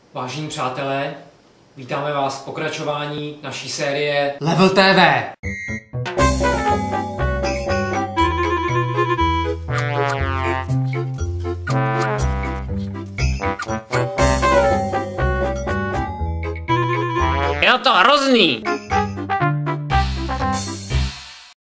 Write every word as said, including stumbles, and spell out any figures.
Vážení přátelé, vítáme vás v pokračování naší série Level T V. Je to hrozný.